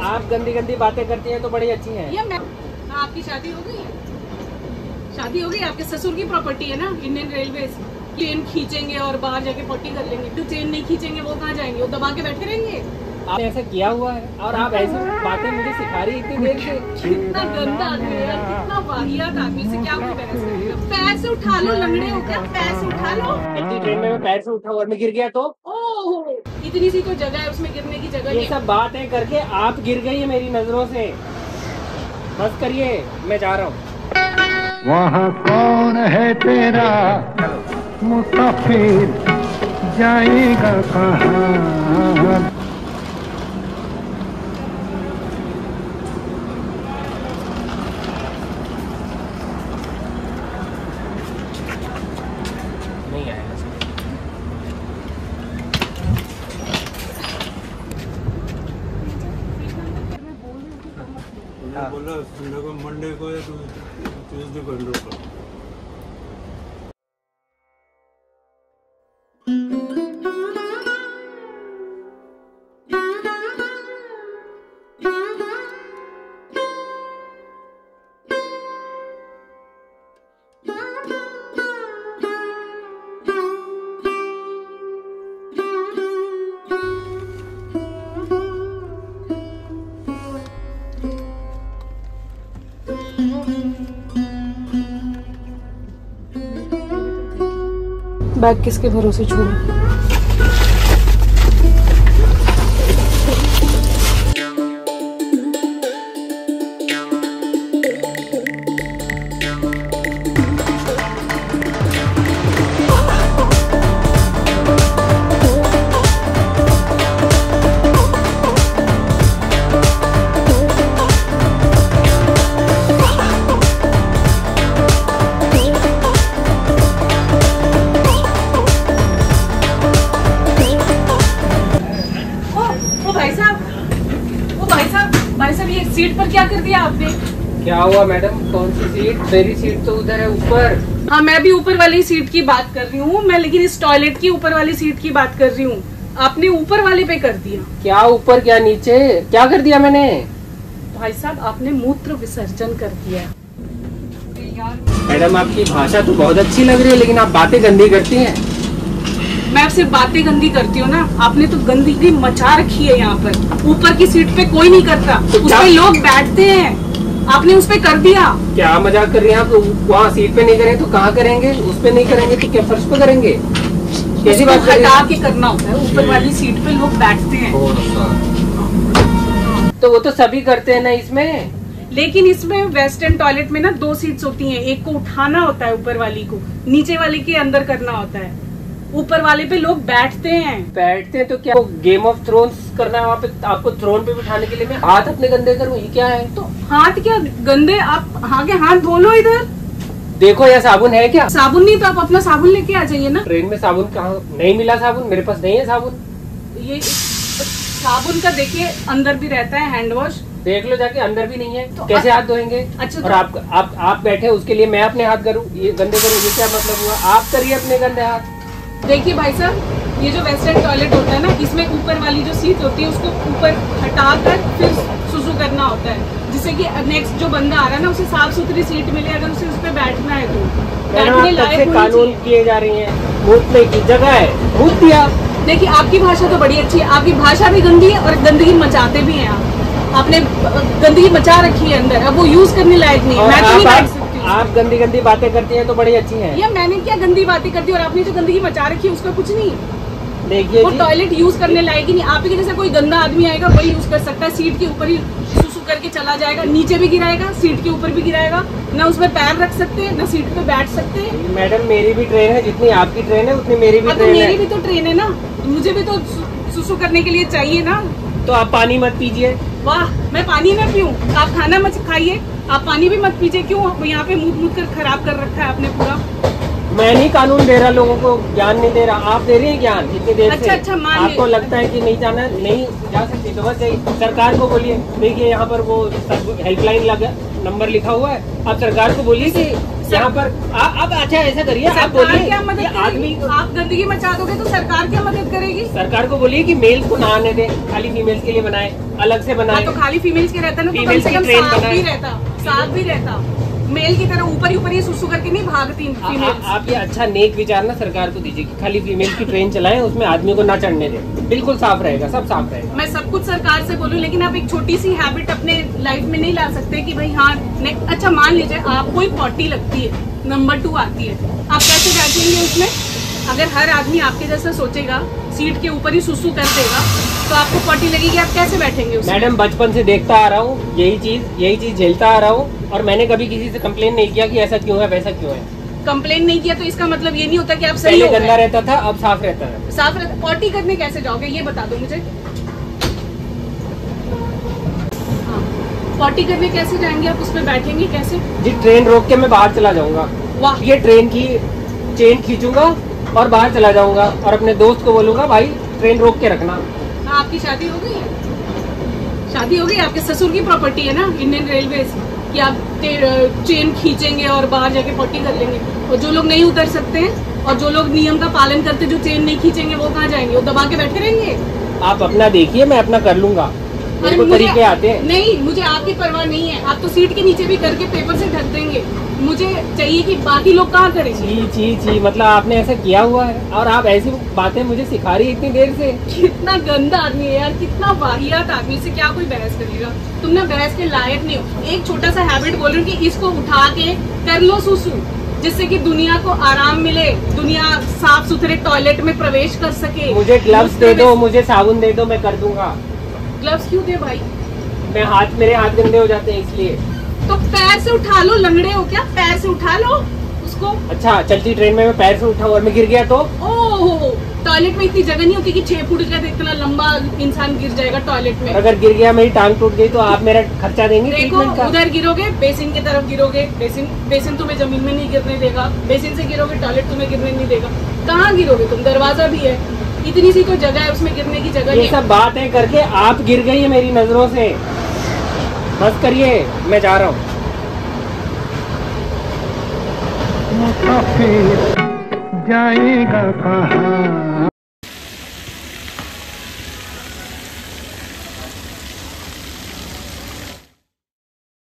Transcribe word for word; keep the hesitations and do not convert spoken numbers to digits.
आप गंदी गंदी बातें करती हैं तो बड़ी अच्छी हैं। ये मैं आपकी शादी हो गई है? शादी हो गई? आपके ससुर की प्रॉपर्टी है ना इंडियन रेलवे। चेन खींचेंगे और बाहर जाके पट्टी कर लेंगे। जो चेन नहीं खींचेंगे वो कहाँ जाएंगे? वो दबा के बैठे रहेंगे। आपने ऐसा किया हुआ है और आप ऐसी बातें मुझे सिखा रही इतनी देर से। कितना गंदा आदमी है, कितना वाहियात आदमी से क्या कोई बहस करेगा? पैर से उठा लो, लंगड़े हो क्या? पैर से उठा लो। इतनी ट्रेन में मैं पैर से उठा और मैं गिर गया तो? ओह, इतनी सी तो जगह है, उसमें गिरने की जगह ये नहीं। सब बातें करके आप गिर गई है मेरी नजरों से। बस करिए, मैं जा रहा हूँ। वहाँ कौन है तेरा मुसाफिर, जाएगा कहाँ? नहीं आएगा। बोला संडे को, मंडे को या ट्यूजडे को एंड कर। बैग किसके भरोसे छोड़ो? सीट पर क्या कर दिया आपने? क्या हुआ मैडम? कौन सी सीट? मेरी सीट तो उधर है ऊपर। हाँ, मैं भी ऊपर वाली सीट की बात कर रही हूँ मैं, लेकिन इस टॉयलेट की ऊपर वाली सीट की बात कर रही हूँ। आपने ऊपर वाले पे कर दिया। क्या ऊपर क्या नीचे? क्या कर दिया मैंने? भाई साहब, आपने मूत्र विसर्जन कर दिया। मैडम, आपकी भाषा तो बहुत अच्छी लग रही है, लेकिन आप बातें गंदी करती हैं। मैं सिर्फ बातें गंदी करती हूँ ना? आपने तो गंदगी मचा रखी है यहाँ पर। ऊपर की सीट पे कोई नहीं करता, उस पे लोग बैठते हैं, आपने उस पे कर दिया। क्या मजाक कर रही हैं आप? वहाँ सीट पे नहीं करें तो कहाँ करेंगे? उस पे नहीं करेंगे तो क्या फर्श पे करेंगे? कैसी बात कर रही हैं? हटा के करना होता है, ऊपर वाली सीट पे लोग बैठते हैं। तो वो तो सभी करते हैं ना इसमें। लेकिन इसमें वेस्टर्न टॉयलेट में ना दो सीट्स होती हैं, एक को उठाना होता है ऊपर वाली को, नीचे वाली के अंदर करना होता है। ऊपर वाले पे लोग बैठते हैं। बैठते हैं तो क्या गेम ऑफ थ्रोन्स करना है वहाँ पे? आपको थ्रोन पे बिठाने के लिए मैं हाथ अपने गंदे करूँ? ये क्या है? तो हाथ क्या गंदे? आप आगे हाथ धो लो इधर। देखो, यह साबुन है क्या? साबुन नहीं तो आप अपना साबुन लेके आ जाइए ना। ट्रेन में साबुन कहाँ? नहीं मिला साबुन, मेरे पास नहीं है साबुन। ये साबुन का देखिए अंदर भी रहता है हैंड वॉश, देख लो जाके, अंदर भी नहीं है तो कैसे हाथ धोएंगे? अच्छा, और तो आप आप आप बैठे उसके लिए मैं अपने हाथ करूँ, ये गंदे करूँ, ये क्या मतलब हुआ? आप करिए अपने गंदे हाथ। देखिए भाई साहब, ये जो वेस्टर्न टॉयलेट होता है ना, इसमें ऊपर वाली जो सीट होती है उसको ऊपर हटाकर फिर सुसु करना होता है, जिससे कि नेक्स्ट जो बंदा आ रहा है ना उसे साफ सुथरी सीट मिले, अगर उसे उस पर बैठना है तो। बैठने लायक कानून किए जा रही है, मूतने की जगह है, मूत दिया। देखिए, आपकी भाषा तो बड़ी अच्छी है, आपकी भाषा भी गंदी है और गंदगी मचाते भी हैं आप। आपने गंदगी मचा रखी है अंदर, अब वो यूज करने लायक नहीं है। मैं तो नहीं बैठ सकती। आप गंदी गंदी बातें करती हैं तो बड़ी अच्छी हैं। ये मैंने क्या गंदी बातें करती और आपने जो गंदगी मचा रखी है उसका कुछ नहीं। देखिए, वो टॉयलेट यूज करने लायक ही नहीं। आप ही जैसा कोई गंदा आदमी आएगा वही यूज कर सकता है। सीट के ऊपर ही सुसु करके चला जाएगा, नीचे भी गिराएगा, सीट के ऊपर भी गिराएगा, ना उसमें पैर रख सकते हैं, ना सीट पे बैठ सकते हैं। मैडम, मेरी भी ट्रेन है, जितनी आपकी ट्रेन है उतनी मेरी भी तो ट्रेन है। मेरी भी तो ट्रेन है ना, मुझे भी तो सुसु करने के लिए चाहिए ना। तो आप पानी मत पीजिए। वाह, मैं पानी ना पीऊं? आप खाना मत खाइए, आप पानी भी मत पीजिए। क्यों यहाँ पे मुँह मुँह कर खराब कर रखा है आपने पूरा? मैं नहीं कानून दे रहा, लोगों को ज्ञान नहीं दे रहा, आप दे रही हैं ज्ञान इतनी देर अच्छा, से। अच्छा, मान ली। आपको लगता है कि नहीं जाना, नहीं जा सकती तो बस यही सरकार को बोलिए। देखिए यहाँ पर वो हेल्पलाइन लगा नंबर लिखा हुआ है, आप सरकार को बोलिए कि यहाँ पर आप आप अच्छा ऐसा करिए, आप सरकार बोलिए क्या मदद कि आदमी करेगी? आप गंदगी मचा दोगे तो सरकार क्या मदद करेगी? सरकार को बोलिए कि मेल्स को ना आने दे, खाली फीमेल्स के लिए बनाए, अलग से बनाए। हाँ, तो खाली फीमेल्स के रहता ना, तो कम फीमेल्स से की कम ट्रेन साफ बनाए। भी रहता, साफ भी रहता। मेल की तरह ऊपर ही ऊपर ये सुसु करके नहीं भागती आ, आ, फीमेल्स। आप ये अच्छा नेक विचार ना सरकार को दीजिए कि खाली फीमेल की ट्रेन चलाएं, उसमें आदमी को ना चढ़ने दें, बिल्कुल साफ रहेगा, सब साफ रहेगा। मैं सब कुछ सरकार से बोलूं, लेकिन आप एक छोटी सी हैबिट अपने लाइफ में नहीं ला सकते कि भाई हाँ next- अच्छा मान लीजिए आपको एक पॉटी लगती है, नंबर टू आती है, आप कैसे बैठेंगे उसमें? अगर हर आदमी आपके जैसा सोचेगा, सीट के ऊपर ही सुसु कर देगा, तो आपको पॉटी लगेगी, आप कैसे बैठेंगे उसमें? मैडम बचपन से देखता आ रहा हूँ यही चीज यही चीज झेलता आ रहा हूँ, और मैंने कभी किसी से कंप्लेन नहीं किया कि ऐसा क्यों है वैसा क्यों है। कंप्लेन नहीं किया तो इसका मतलब ये नहीं होता कि आप सही पहले हो गंदा गए। रहता था, अब साफ रहता है। साफ रहता। पॉटी करने कैसे जाओगे ये बता दो मुझे। हाँ, पॉटी करने कैसे जाएंगे आप, उसमें बैठेंगे कैसे? जी ट्रेन रोक के मैं बाहर चला जाऊंगा, वाह, ये ट्रेन की चेन खींचूंगा और बाहर चला जाऊंगा, और अपने दोस्त को बोलूंगा भाई ट्रेन रोक के रखना। हाँ, आपकी शादी हो गई है? शादी हो गई, आपके ससुर की प्रॉपर्टी है ना इंडियन रेलवे कि आप चेन खींचेंगे और बाहर जाके पॉटी कर लेंगे। और जो लोग नहीं उतर सकते हैं और जो लोग नियम का पालन करते जो चेन नहीं खींचेंगे वो कहाँ जाएंगे? वो दबा के बैठे रहेंगे। आप अपना देखिए, मैं अपना कर लूंगा, मेरे अरे को मुझे- तरीके आते हैं। नहीं, मुझे आपकी परवाह नहीं है, आप तो सीट के नीचे भी करके पेपर से ढक देंगे। मुझे चाहिए कि बाकी लोग कहाँ करें। जी जी जी मतलब आपने ऐसा किया हुआ है, और आप ऐसी बातें मुझे सिखा रही है इतनी देर से। कितना गंदा आदमी है यार, कितना वाहियात आदमी, से क्या कोई बहस करेगा? तुम ना बहस के लायक नहीं हो। एक छोटा सा हैबिट बोल रही हूँ कि इसको उठा के कर लो सुसु, जिससे कि दुनिया को आराम मिले, दुनिया साफ सुथरे टॉयलेट में प्रवेश कर सके। मुझे ग्लव्स दे दो, मुझे साबुन दे दो, मैं कर दूंगा। ग्लव्स क्यों दे भाई? मैं हाथ मेरे हाथ गंदे हो जाते हैं इसलिए। तो पैर से उठा लो, लंगड़े हो क्या? पैर से उठा लो उसको। अच्छा चलती ट्रेन में मैं पैर से उठाऊं और मैं गिर गया तो? ओह, टॉयलेट में इतनी जगह नहीं होती कि छह फुट का इतना लंबा इंसान गिर जाएगा टॉयलेट में। अगर गिर गया, मेरी टांग टूट गई तो आप मेरा खर्चा देंगे देखो, ट्रीटमेंट का? उधर गिरोगे बेसिन की तरफ गिरोगे, बेसिन बेसिन तुम्हें जमीन में नहीं गिरने देगा, बेसिन से गिरोगे टॉयलेट तुम्हें गिरने नहीं देगा। कहाँ गिरोगे तुम? दरवाजा भी है, इतनी सी तो जगह है, उसमें गिरने की जगह ये नहीं है। सब बातें करके आप गिर गई है मेरी नजरों से। बस करिए, मैं जा रहा हूँ। मुसाफिर जाएगा कहाँ?